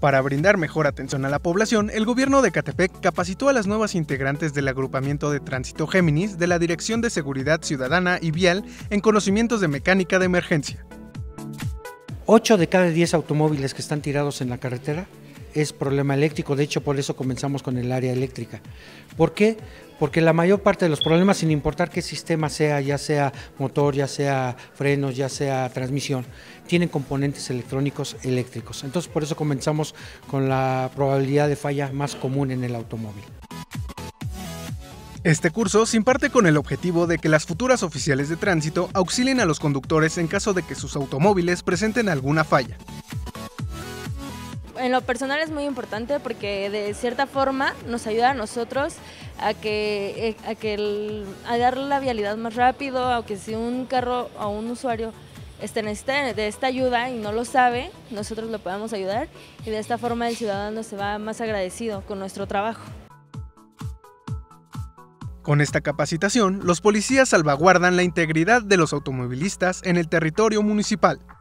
Para brindar mejor atención a la población, el gobierno de Ecatepec capacitó a las nuevas integrantes del agrupamiento de tránsito Géminis de la Dirección de Seguridad Ciudadana y Vial en conocimientos de mecánica de emergencia. 8 de cada 10 automóviles que están tirados en la carretera es problema eléctrico. De hecho, por eso comenzamos con el área eléctrica. ¿Por qué? Porque la mayor parte de los problemas, sin importar qué sistema sea, ya sea motor, ya sea frenos, ya sea transmisión, tienen componentes electrónicos eléctricos. Entonces, por eso comenzamos con la probabilidad de falla más común en el automóvil. Este curso se imparte con el objetivo de que las futuras oficiales de tránsito auxilien a los conductores en caso de que sus automóviles presenten alguna falla. En lo personal es muy importante porque de cierta forma nos ayuda a nosotros a dar la vialidad más rápido, aunque si un carro o un usuario necesita de esta ayuda y no lo sabe, nosotros lo podemos ayudar y de esta forma el ciudadano se va más agradecido con nuestro trabajo. Con esta capacitación, los policías salvaguardan la integridad de los automovilistas en el territorio municipal.